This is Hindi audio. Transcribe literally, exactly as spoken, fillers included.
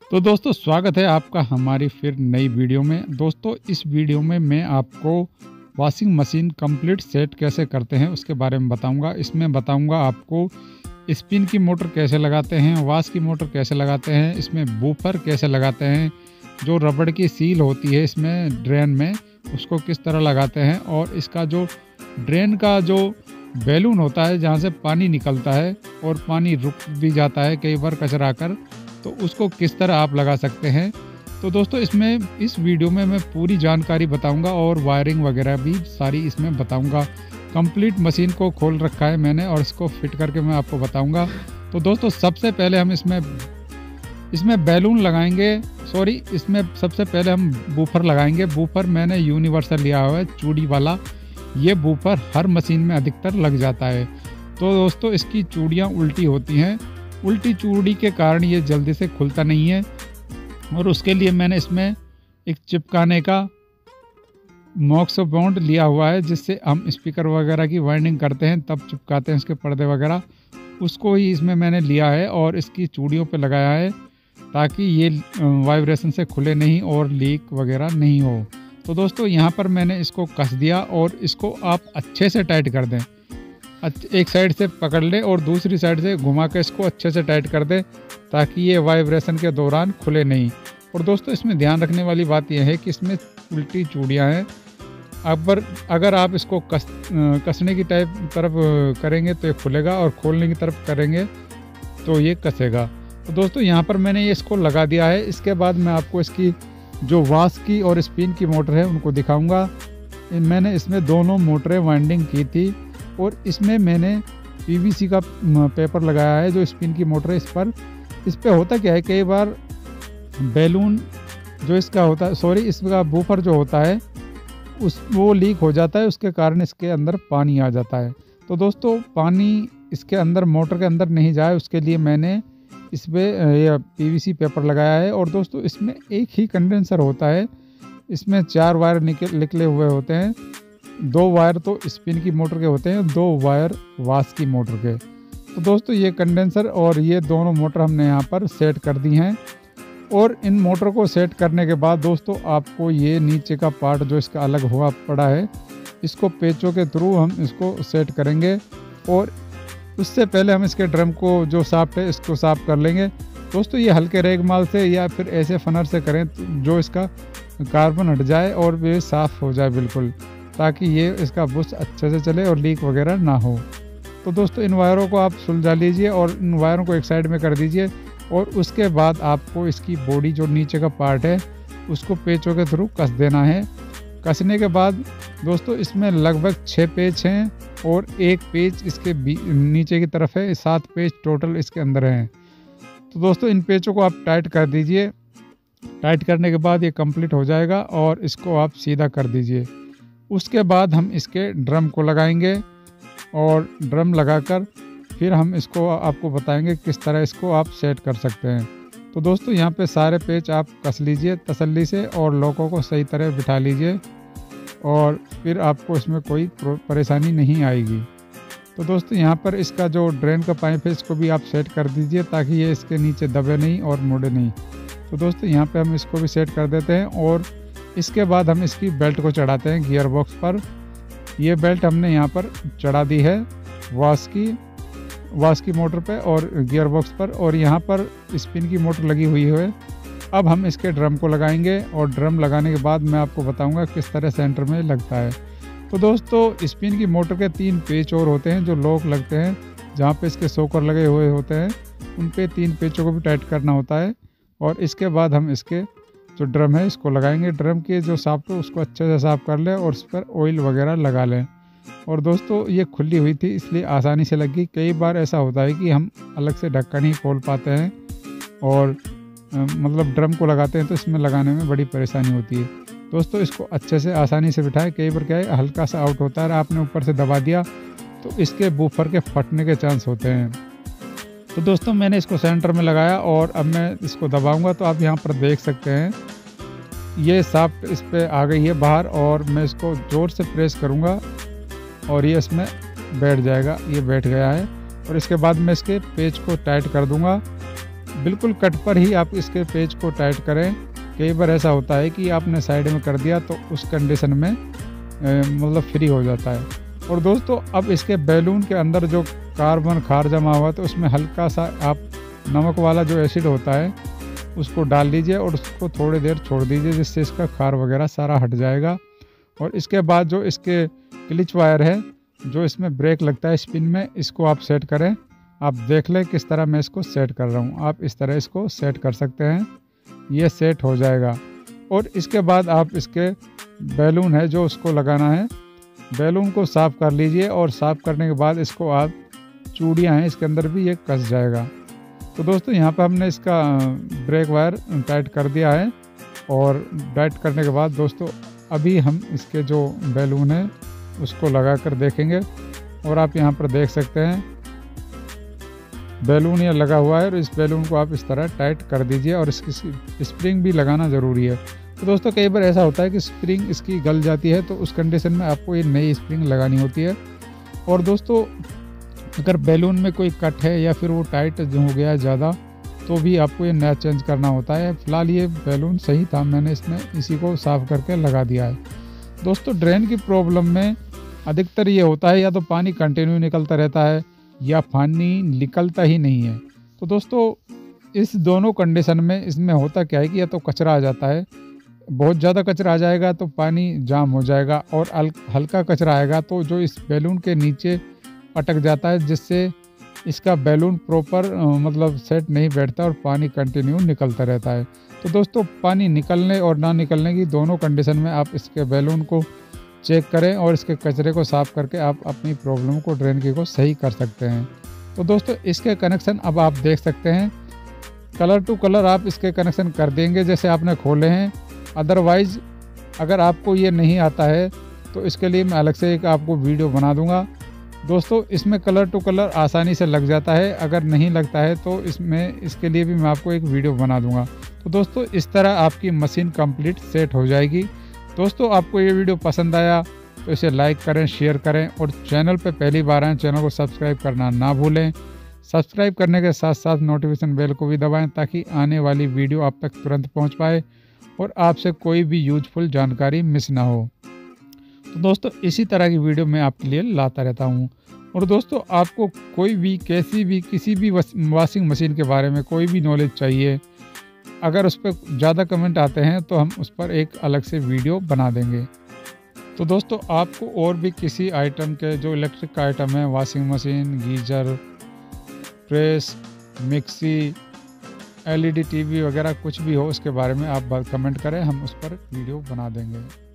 तो दोस्तों स्वागत है आपका हमारी फिर नई वीडियो में। दोस्तों इस वीडियो में मैं आपको वॉशिंग मशीन कंप्लीट सेट कैसे करते हैं उसके बारे में बताऊंगा। इसमें बताऊंगा आपको स्पिन की मोटर कैसे लगाते हैं, वॉश की मोटर कैसे लगाते हैं, इसमें बूफर कैसे लगाते हैं, जो रबड़ की सील होती है इसमें ड्रेन में उसको किस तरह लगाते हैं, और इसका जो ड्रेन का जो बैलून होता है जहाँ से पानी निकलता है और पानी रुक भी जाता है कई बार कचरा कर, तो उसको किस तरह आप लगा सकते हैं। तो दोस्तों इसमें इस वीडियो में मैं पूरी जानकारी बताऊंगा और वायरिंग वगैरह भी सारी इसमें बताऊंगा। कंप्लीट मशीन को खोल रखा है मैंने और इसको फिट करके मैं आपको बताऊंगा। तो दोस्तों सबसे पहले हम इसमें इसमें बैलून लगाएंगे, सॉरी इसमें सबसे पहले हम बूफर लगाएंगे। बूफर मैंने यूनिवर्सल लिया हुआ है चूड़ी वाला, ये बूफर हर मशीन में अधिकतर लग जाता है। तो दोस्तों इसकी चूड़ियाँ उल्टी होती हैं, उल्टी चूड़ी के कारण ये जल्दी से खुलता नहीं है, और उसके लिए मैंने इसमें एक चिपकाने का मॉक्स बॉन्ड लिया हुआ है जिससे हम स्पीकर वगैरह की वाइंडिंग करते हैं तब चिपकाते हैं इसके पर्दे वगैरह, उसको ही इसमें मैंने लिया है और इसकी चूड़ियों पे लगाया है ताकि ये वाइब्रेशन से खुले नहीं और लीक वगैरह नहीं हो। तो दोस्तों यहाँ पर मैंने इसको कस दिया और इसको आप अच्छे से टाइट कर दें। एक साइड से पकड़ ले और दूसरी साइड से घुमा के इसको अच्छे से टाइट कर दे ताकि ये वाइब्रेशन के दौरान खुले नहीं। और दोस्तों इसमें ध्यान रखने वाली बात यह है कि इसमें उल्टी चूड़ियाँ हैं, अगर अगर आप इसको कस कसने की टाइप तरफ करेंगे तो ये खुलेगा और खोलने की तरफ करेंगे तो ये कसेगा। तो दोस्तों यहाँ पर मैंने ये इसको लगा दिया है। इसके बाद मैं आपको इसकी जो वॉश की और स्पिन की मोटर है उनको दिखाऊंगा। मैंने इसमें दोनों मोटरें वाइंडिंग की थी और इसमें मैंने पीवीसी का पेपर लगाया है जो स्पिन की मोटर है इस पर। इस पे होता क्या है, कई बार बैलून जो इसका होता है, सॉरी इसका बूफर जो होता है उस वो लीक हो जाता है, उसके कारण इसके अंदर पानी आ जाता है। तो दोस्तों पानी इसके अंदर मोटर के अंदर नहीं जाए उसके लिए मैंने इस पर यह पीवीसी पेपर लगाया है। और दोस्तों इसमें एक ही कंडेंसर होता है, इसमें चार वायर निकल निकले हुए होते हैं, दो वायर तो स्पिन की मोटर के होते हैं, दो वायर वॉश की मोटर के। तो दोस्तों ये कंडेंसर और ये दोनों मोटर हमने यहाँ पर सेट कर दी हैं। और इन मोटर को सेट करने के बाद दोस्तों आपको ये नीचे का पार्ट जो इसका अलग हुआ पड़ा है इसको पेचों के थ्रू हम इसको सेट करेंगे। और उससे पहले हम इसके ड्रम को जो साफ्ट है इसको साफ कर लेंगे। दोस्तों ये हल्के रेगमाल से या फिर ऐसे फनर से करें जो इसका कार्बन हट जाए और वे साफ़ हो जाए बिल्कुल, ताकि ये इसका बुश अच्छे से चले और लीक वगैरह ना हो। तो दोस्तों इन वायरों को आप सुलझा लीजिए और इन वायरों को एक साइड में कर दीजिए। और उसके बाद आपको इसकी बॉडी जो नीचे का पार्ट है उसको पेचों के थ्रू कस देना है। कसने के बाद दोस्तों इसमें लगभग छः पेच हैं और एक पेच इसके नीचे की तरफ है, सात पेच टोटल इसके अंदर हैं। तो दोस्तों इन पेचों को आप टाइट कर दीजिए। टाइट करने के बाद ये कंप्लीट हो जाएगा और इसको आप सीधा कर दीजिए। उसके बाद हम इसके ड्रम को लगाएंगे और ड्रम लगाकर फिर हम इसको आपको बताएंगे किस तरह इसको आप सेट कर सकते हैं। तो दोस्तों यहाँ पे सारे पेच आप कस लीजिए तसल्ली से और लॉकों को सही तरह बिठा लीजिए और फिर आपको इसमें कोई परेशानी नहीं आएगी। तो दोस्तों यहाँ पर इसका जो ड्रेन का पाइप है इसको भी आप सेट कर दीजिए ताकि ये इसके नीचे दबे नहीं और मुड़े नहीं। तो दोस्तों यहाँ पे हम इसको भी सेट कर देते हैं और इसके बाद हम इसकी बेल्ट को चढ़ाते हैं गियर बॉक्स पर। ये बेल्ट हमने यहाँ पर चढ़ा दी है वॉश की वॉश की मोटर पे और गियर बॉक्स पर, और यहाँ पर स्पिन की मोटर लगी हुई है। अब हम इसके ड्रम को लगाएंगे और ड्रम लगाने के बाद मैं आपको बताऊंगा किस तरह सेंटर में लगता है। तो दोस्तों स्पिन की मोटर के तीन पेच और होते हैं जो लॉक लगते हैं, जहाँ पे इसके सोकर लगे हुए होते हैं उन पे तीन पेचों को भी टाइट करना होता है। और इसके बाद हम इसके जो ड्रम है इसको लगाएंगे। ड्रम के जो साफ्ट हो उसको अच्छे से साफ़ कर लें और उस पर ऑयल वगैरह लगा लें। और दोस्तों ये खुली हुई थी इसलिए आसानी से लगी। कई बार ऐसा होता है कि हम अलग से ढक्कन नहीं खोल पाते हैं और आ, मतलब ड्रम को लगाते हैं तो इसमें लगाने में बड़ी परेशानी होती है। दोस्तों इसको अच्छे से आसानी से बिठाएं। कई बार क्या है हल्का सा आउट होता है, आपने ऊपर से दबा दिया तो इसके बूफर के फटने के चांस होते हैं। तो दोस्तों मैंने इसको सेंटर में लगाया और अब मैं इसको दबाऊंगा तो आप यहाँ पर देख सकते हैं ये साफ्ट इस पर आ गई है बाहर, और मैं इसको ज़ोर से प्रेस करूँगा और ये इसमें बैठ जाएगा। ये बैठ गया है और इसके बाद मैं इसके पेच को टाइट कर दूंगा। बिल्कुल कट पर ही आप इसके पेज को टाइट करें। कई बार ऐसा होता है कि आपने साइड में कर दिया तो उस कंडीशन में मतलब फ्री हो जाता है। और दोस्तों अब इसके बैलून के अंदर जो कार्बन खार जमा हुआ है तो उसमें हल्का सा आप नमक वाला जो एसिड होता है उसको डाल दीजिए और उसको थोड़ी देर छोड़ दीजिए, जिससे इसका खार वगैरह सारा हट जाएगा। और इसके बाद जो इसके क्लिच वायर है जो इसमें ब्रेक लगता है स्पिन में, इसको आप सेट करें। आप देख लें किस तरह मैं इसको सेट कर रहा हूँ। आप इस तरह इसको सेट कर सकते हैं, ये सेट हो जाएगा। और इसके बाद आप इसके बैलून है जो उसको लगाना है, बैलून को साफ़ कर लीजिए। और साफ़ करने के बाद इसको आप चूड़ियाँ हैं इसके अंदर भी ये कस जाएगा। तो दोस्तों यहाँ पर हमने इसका ब्रेक वायर टाइट कर दिया है। और टाइट करने के बाद दोस्तों अभी हम इसके जो बैलून है उसको लगा कर देखेंगे। और आप यहाँ पर देख सकते हैं बैलून ये लगा हुआ है और इस बैलून को आप इस तरह टाइट कर दीजिए। और इसकी स्प्रिंग भी लगाना ज़रूरी है। तो दोस्तों कई बार ऐसा होता है कि स्प्रिंग इसकी गल जाती है, तो उस कंडीशन में आपको ये नई स्प्रिंग लगानी होती है। और दोस्तों अगर बैलून में कोई कट है या फिर वो टाइट जो हो गया है ज़्यादा, तो भी आपको ये नया चेंज करना होता है। फ़िलहाल ये बैलून सही था, मैंने इसमें इसी को साफ़ करके लगा दिया है। दोस्तों ड्रेन की प्रॉब्लम में अधिकतर ये होता है या तो पानी कंटिन्यू निकलता रहता है या पानी निकलता ही नहीं है। तो दोस्तों इस दोनों कंडीशन में इसमें होता क्या है कि या तो कचरा आ जाता है, बहुत ज़्यादा कचरा आ जाएगा तो पानी जाम हो जाएगा। और हल्का कचरा आएगा तो जो इस बैलून के नीचे अटक जाता है, जिससे इसका बैलून प्रॉपर मतलब सेट नहीं बैठता और पानी कंटिन्यू निकलता रहता है। तो दोस्तों पानी निकलने और ना निकलने की दोनों कंडीशन में आप इसके बैलून को चेक करें और इसके कचरे को साफ़ करके आप अपनी प्रॉब्लम को ड्रेन की को सही कर सकते हैं। तो दोस्तों इसके कनेक्शन अब आप देख सकते हैं, कलर टू कलर आप इसके कनेक्शन कर देंगे जैसे आपने खोले हैं। अदरवाइज़ अगर आपको ये नहीं आता है तो इसके लिए मैं अलग से एक आपको वीडियो बना दूंगा। दोस्तों इसमें कलर टू कलर आसानी से लग जाता है, अगर नहीं लगता है तो इसमें इसके लिए भी मैं आपको एक वीडियो बना दूंगा। तो दोस्तों इस तरह आपकी मशीन कंप्लीट सेट हो जाएगी। दोस्तों आपको ये वीडियो पसंद आया तो इसे लाइक करें, शेयर करें और चैनल पर पहली बार आए चैनल को सब्सक्राइब करना ना भूलें। सब्सक्राइब करने के साथ साथ नोटिफिकेशन बेल को भी दबाएं ताकि आने वाली वीडियो आप तक तुरंत पहुंच पाए और आपसे कोई भी यूजफुल जानकारी मिस ना हो। तो दोस्तों इसी तरह की वीडियो मैं आपके लिए लाता रहता हूं। और दोस्तों आपको कोई भी कैसी भी किसी भी वॉशिंग मशीन के बारे में कोई भी नॉलेज चाहिए, अगर उस पर ज़्यादा कमेंट आते हैं तो हम उस पर एक अलग से वीडियो बना देंगे। तो दोस्तों आपको और भी किसी आइटम के जो इलेक्ट्रिक आइटम है, washing machine, geyser, press, mixie, LED TV वगैरह कुछ भी हो उसके बारे में आप कमेंट करें, हम उस पर वीडियो बना देंगे।